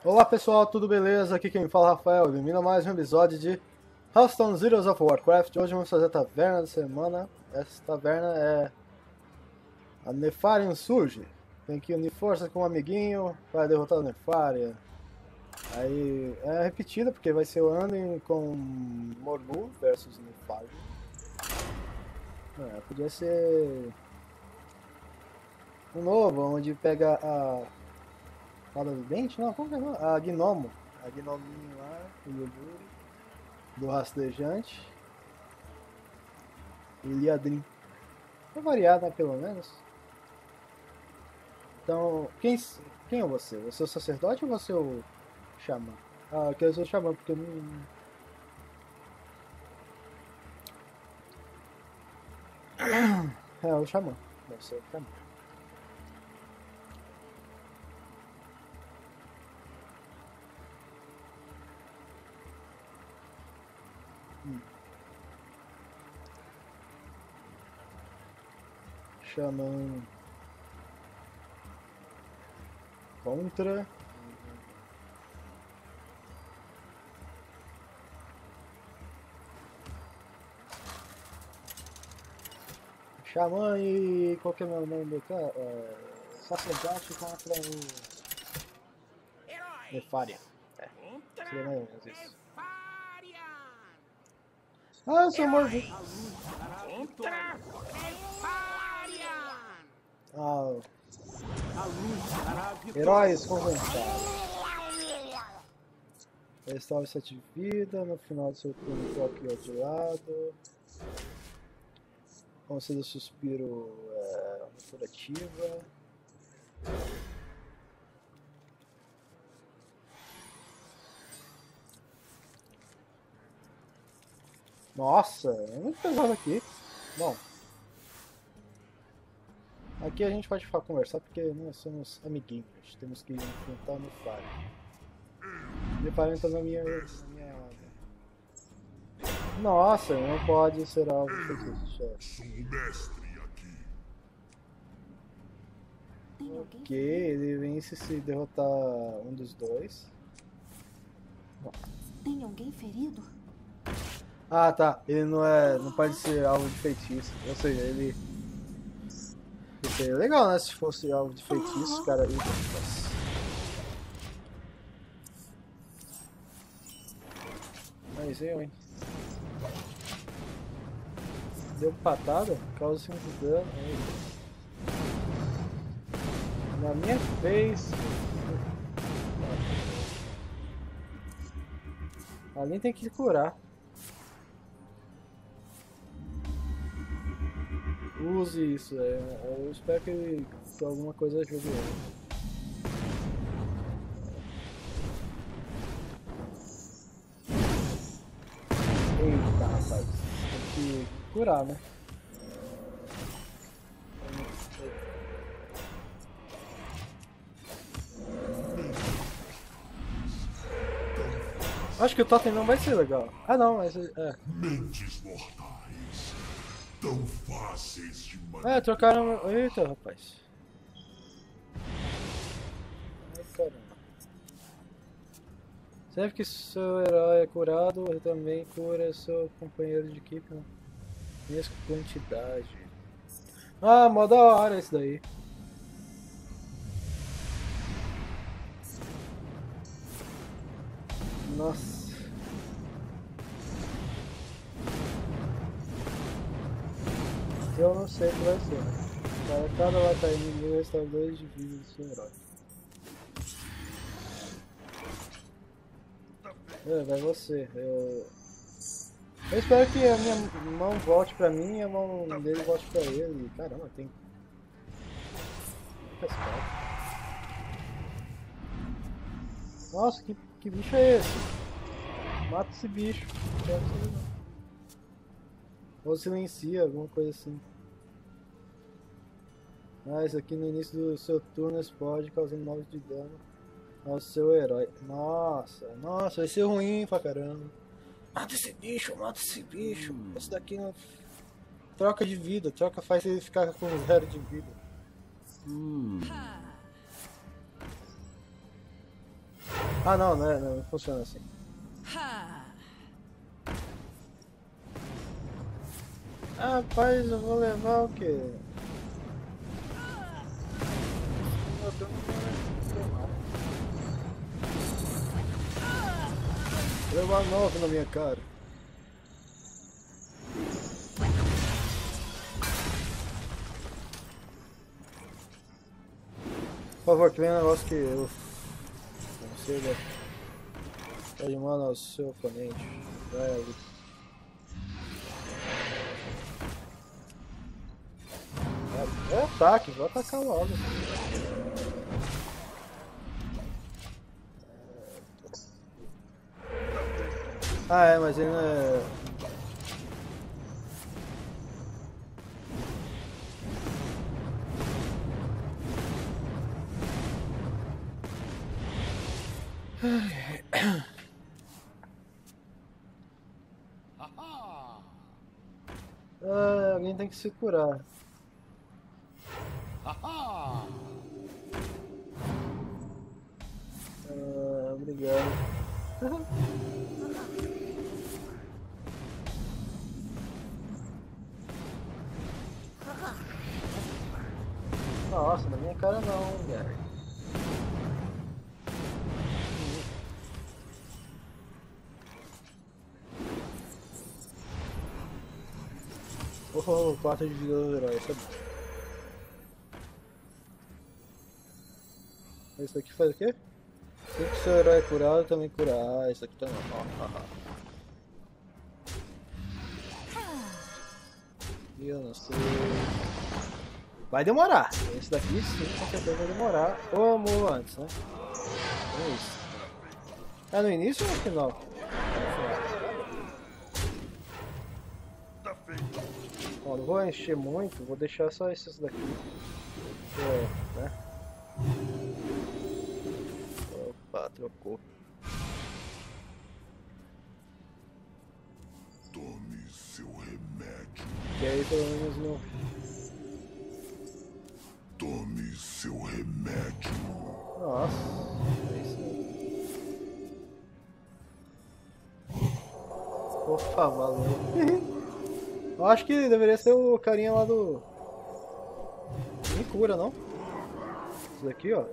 Olá pessoal, tudo beleza? Aqui quem fala é Rafael, bem-vindo a mais um episódio de Hearthstone Heroes of Warcraft. Hoje vamos fazer a taverna da semana. Essa taverna é a Nefarian Surge. Tem que unir forças com um amiguinho para derrotar a Nefaria. Aí é repetida porque vai ser o Anduin com Morgul versus Nefarian. Podia ser um novo, onde pega a Fada do Dente? Não, como que é o nome? A Gnomo. A Gnominho lá, o Yoguri, do Rastejante. E Liadrin. É variado, né, pelo menos. Então, quem é você? Você é o sacerdote ou você é o xamã? Ah, eu quero ser o xamã, porque eu não... É, o xamã. Deve ser o xamã. Xamã contra Xamã e qual que é o nome do cara? Sacerdote contra o Nefaria. É, seria mais ou menos isso. Ah, eu sou Morgul. Ah, heróis convençados. Restaure 7 de vida, no final do seu turno toque outro lado. Conceda suspiro curativa. Nossa, é muito pesado aqui. Bom, aqui a gente pode conversar porque nós somos amiguinhos. Temos que enfrentar o Nefaria. O Nefaria está na minha área. Nossa, não pode ser alvo feitiço, chefe. Sou um mestre aqui. Ok, ele vence se derrotar um dos dois. Tem alguém ferido? Ah, tá. Ele não pode ser alvo de feitiço. Ou seja, ele... Seria legal, né? Se fosse alvo de feitiço, cara. Mas eu, hein? Deu patada, causa 5 de dano. Na minha vez. Ali tem que curar. Use isso, eu espero que alguma coisa ajude ele. Eita, rapaz, tem que curar, né? Acho que o totem não vai ser legal. Ah não, mas é. Mentes mortais. Tão fáceis de matar. Trocaram. Eita, rapaz. Ai, caramba. Sempre que seu herói é curado, ele também cura seu companheiro de equipe na mesma quantidade. Ah, mó da hora esse daí. Nossa. Eu não sei o que vai ser. Para cada batalha inimigo restaura 2 de vida do seu herói. Vai você. Eu espero que a minha mão volte pra mim e a mão dele volte pra ele. Caramba, tem... Nossa, que bicho é esse? Mata esse bicho. Não quero que ele não. Ou silencia, alguma coisa assim. Ah, isso aqui no início do seu turno explode, causando 9 de dano ao seu herói. Nossa, vai ser ruim pra caramba. Mata esse bicho, mata esse bicho. Esse daqui não... Troca de vida, faz ele ficar com 0 de vida. Ah, não, né? Não funciona assim. Ah, rapaz, eu vou levar o quê? Vou levar 9 na minha cara. Por favor, que vem um negócio que eu consiga animar o seu oponente. Vai ali. É ataque, vou atacar logo. Ah, é, mas ele não é. Ah, alguém tem que se curar. Ah, obrigado. Nossa, na minha cara não, Gary. Oh, 4 de vida do herói, isso é bom. Isso aqui faz o quê? Se o seu herói é curado, também cura. Ah, isso aqui tá normal. Eu não sei. Vai demorar. Esse daqui sim, com certeza vai demorar. Ou eu morro antes, né? É isso. É no início ou no final? Ó, não vou encher muito, vou deixar só esses daqui. Né? Opa, trocou. Tome seu remédio. E aí pelo menos não. Tome seu remédio. Nossa, é isso aí. Opa, valeu. Eu acho que deveria ser o carinha lá do. Me cura, não? Isso daqui, ó.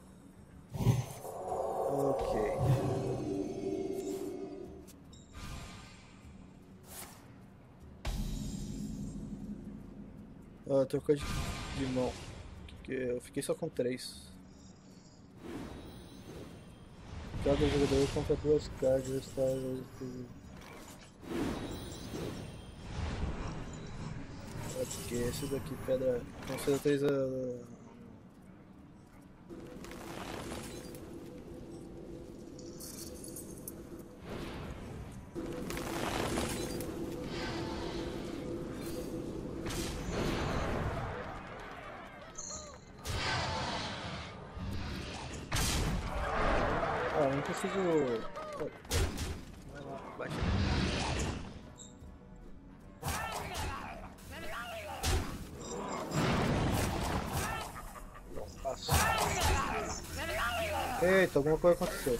Ok. Ah, trocou de mão. Que eu fiquei só com 3. Cada jogador compra 2 cards, tá? Ok, esse daqui pedra. Com certeza. Ah, não preciso. Vai lá, baixa. Não passo. Eita, alguma coisa aconteceu.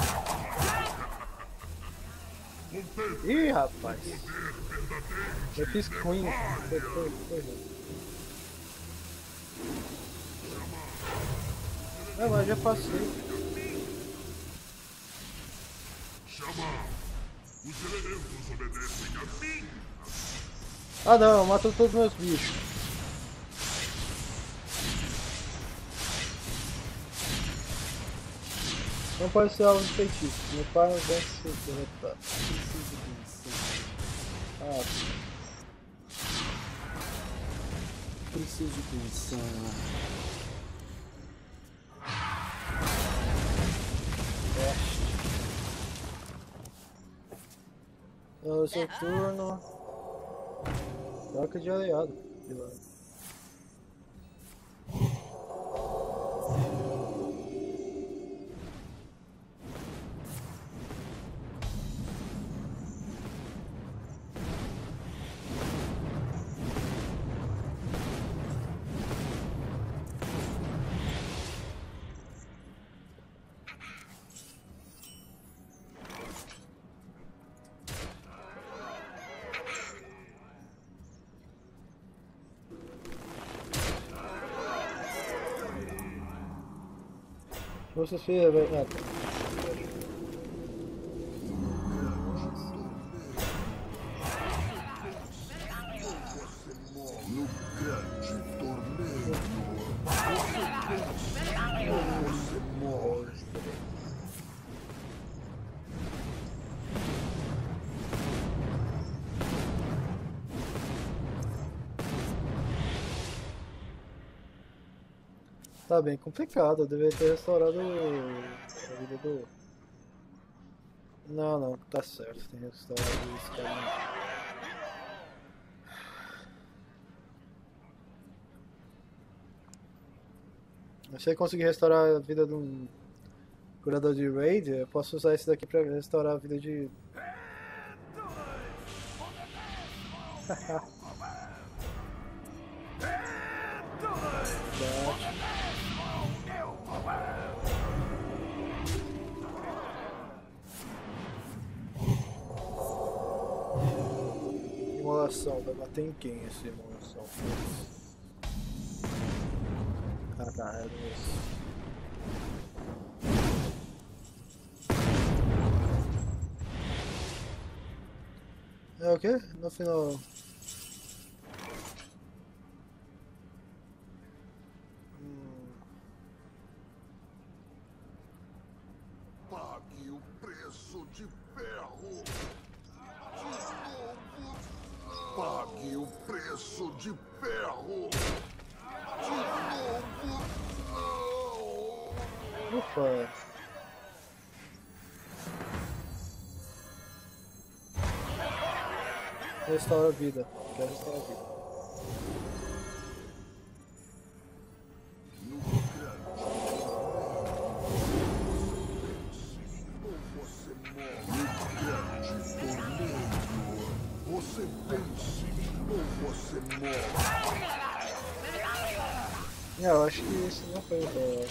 Ih, rapaz. Eu fiz Queen. Foi. Não, mas já passei. Os elementos obedecem a mim. Ah não, matou todos os meus bichos. Não pode ser alvo de feitiço. Meu pai não deve ser derrotado. Ah, preciso pensar. É o seu turno. Troca de aliado. De lado. Você fez. Ah, tá. No grande torneio, você morre. Tá bem complicado, eu deveria ter restaurado a vida do. Não, não, tá certo, tem que restaurar esse cara. Se eu conseguir restaurar a vida de um curador de raid, eu posso usar esse daqui pra restaurar a vida de. Imolação, vai bater em quem essa imolação? Ah tá, é isso. É o quê? No final. Pague o preço de ferro. De novo. Pague o preço de ferro. De novo. Ufa! Restaura a vida. Quero restaurar a vida. Você vence ou você morre. Eu acho que isso não foi bom.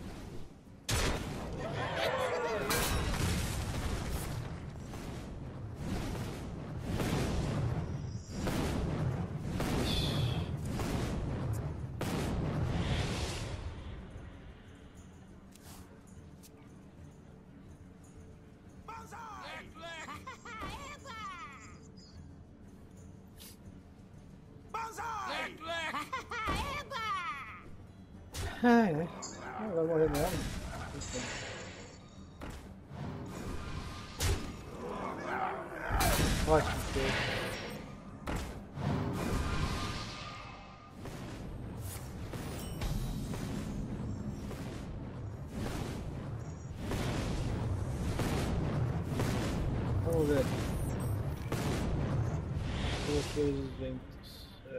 Ai, ai. Ah, vai morrer mesmo. Ótimo. Vamos ver. Os ventos. É.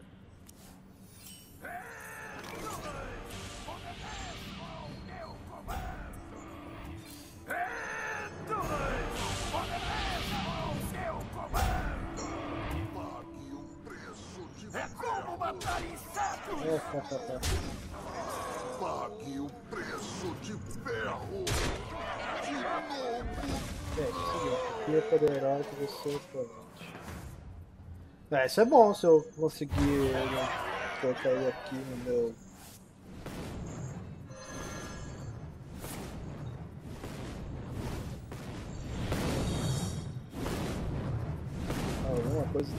Pague o preço de ferro. De novo. Cria poder heróico do seu oponente. Isso é bom se eu conseguir colocar ele aqui no meu. Alguma coisa.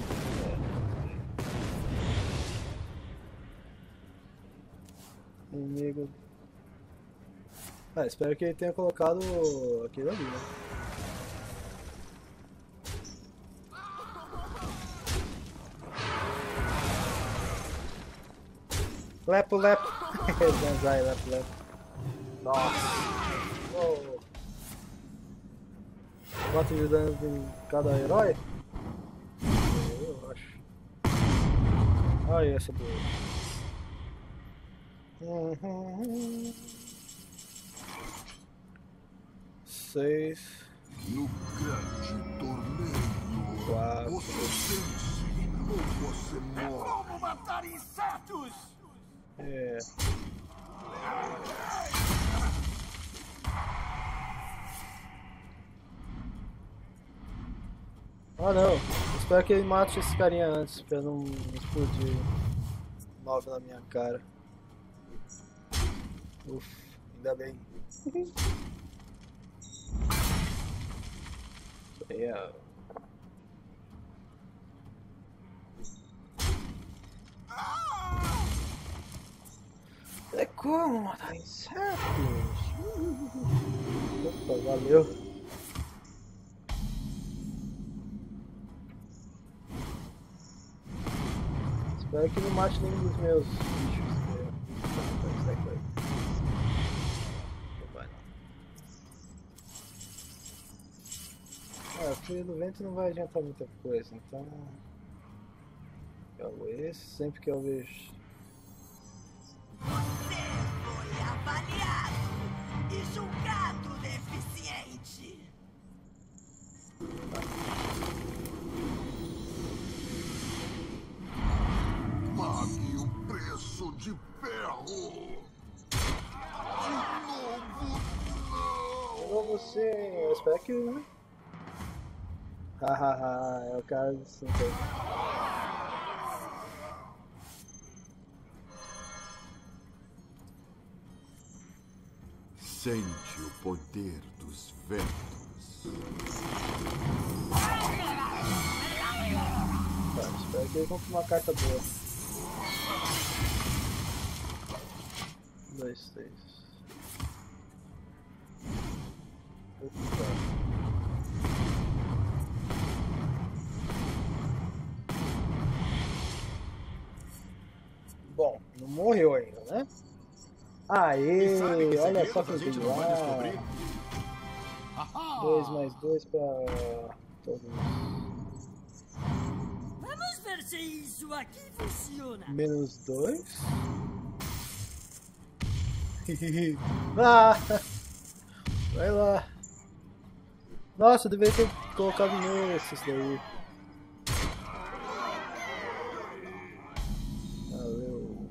Inimigo. Espero que ele tenha colocado aquilo ali, né? Lepo, lepo. Zanzai, lepo, lepo. Nossa. Oh. 4 de dano em cada herói? Eu acho. Olha essa boa. 6. No grande torneio, 4. você vence ou você morre. Como matar insetos? É. Ah não, espero que ele mate esse carinha antes pra não explodir 9 na minha cara. Uff, Ainda bem. É como matar insetos? Opa, valeu. Espero que não mate nenhum dos meus bichos. A Fúria do Vento não vai adiantar muita coisa, então... Jogo esse, sempre que eu vejo... Você foi avaliado e julgado deficiente. Pague o preço de ferro! De novo, não! Chegou você, eu espero que... né? Hahaha, é o cara do 5 aí. Sente o poder dos ventos. Tá, espero que ele compre uma carta boa. 2, 3. Bom, não morreu ainda, né? Aê, olha só quem veio lá. 2 mais 2 pra todos. Vamos ver se isso aqui funciona. Menos 2. Ah, vai lá. Nossa, eu deveria ter colocado nesses daí. Valeu.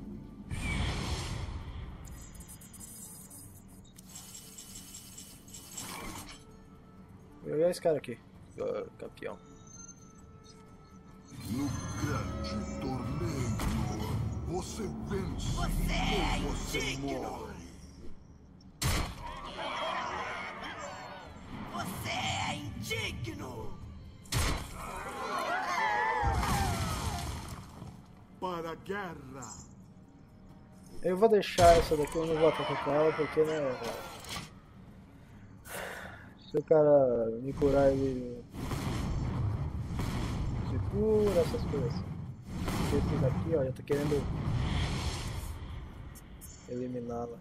Eu ia esse cara aqui, campeão. No grande torneio, você vence Você é ou você indigno. morre. Você é indigno. Para a guerra. Eu vou deixar essa daqui, eu não vou atacar com ela porque, né, se o cara me curar, ele se cura, essas coisas. Esse daqui, ó, eu tô querendo eliminá-la.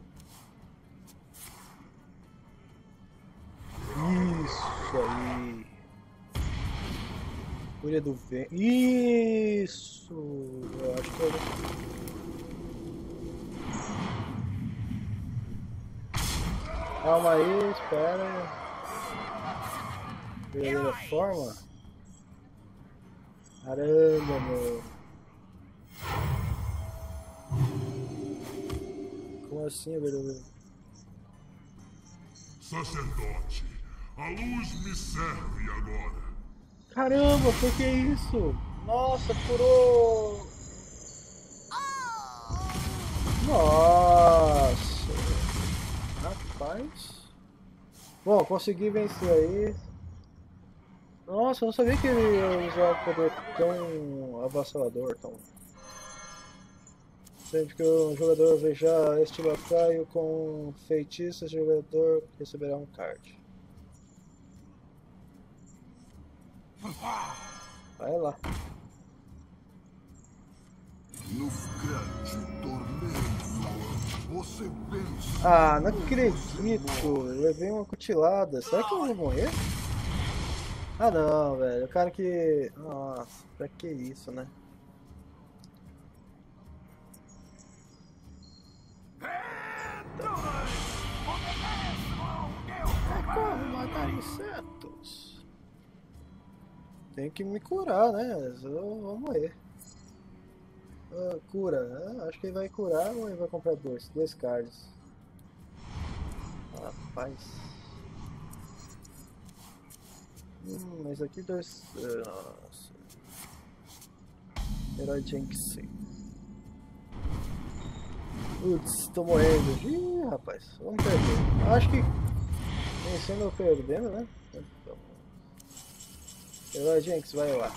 Isso aí. Fúria do Vento. Isso! Eu acho que eu... Calma aí, espera. Verdadeira forma? Caramba, meu. Como assim, verdadeiro? Sacerdote, a luz me serve agora. Caramba, por que isso? Nossa, furou! Nossa! Rapaz. Bom, consegui vencer aí. Nossa, eu não sabia que ele ia usar um poder tão avassalador, tão... Sempre que um jogador veja este lacaio com feitiço, esse jogador receberá um card. Vai lá. No grande torneio, você vence. Ah, não acredito. Eu levei uma cutilada. Será que eu vou morrer? Ah não, velho. O cara que... Nossa, pra que isso, né? É como matar insetos. Tem que me curar, né? Eu vou morrer. Ah, cura. Ah, acho que ele vai curar ou ele vai comprar dois cards. Rapaz. Mas aqui dois... Nossa. Herói Jinx. Putz, tô morrendo. Ih, rapaz, vamos perder. Acho que vencendo ou perdendo, né? Vai, Jenks, vai lá.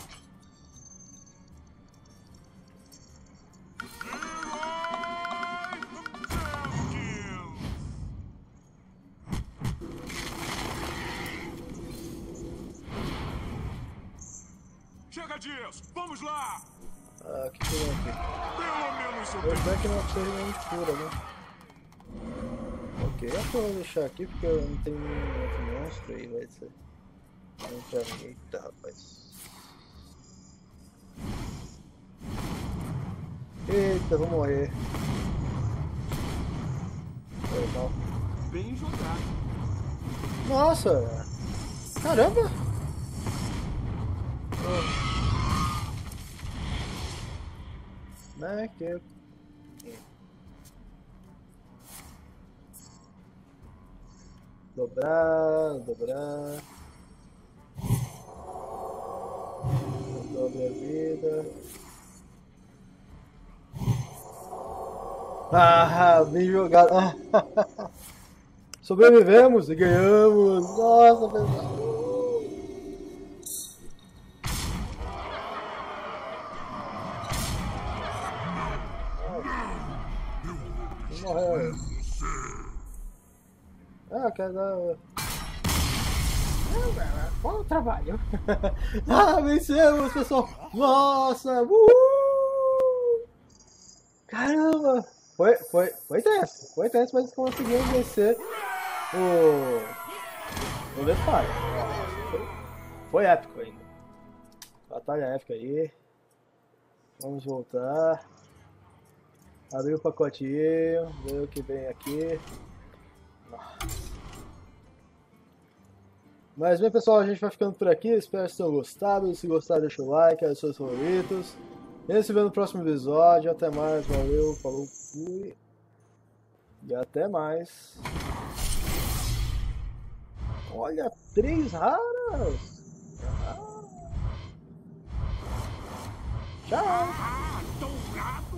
Chega disso! Vamos lá! Ah, o que tem aqui? Pelo menos eu Eu espero que não seja nenhuma cura, né? Ok, acho que eu vou deixar aqui porque eu não tenho nenhum outro monstro aí, vai ser. Eita, rapaz. Eita, vou morrer. Foi mal. Bem jogado. Nossa! Caramba! Né, que... Dobrar, dobrar. Dobre a vida. Ah, bem jogado. Sobrevivemos e ganhamos. Nossa, pessoal. Morreu. Ah, quer dar... Bom trabalho. Ah, vencemos, pessoal. Nossa. Caramba. Foi tenso, mas conseguimos vencer o Defy. Foi épico ainda. Batalha épica aí. Vamos voltar. Abrir o pacotinho, ver o que vem aqui. Mas bem, pessoal, a gente vai ficando por aqui. Espero que vocês tenham gostado. Se gostaram, deixa o like, os seus favoritos. E a gente se vê no próximo episódio. Até mais, valeu, falou, fui. E até mais. Olha, 3 raras. Tchau. Dourado!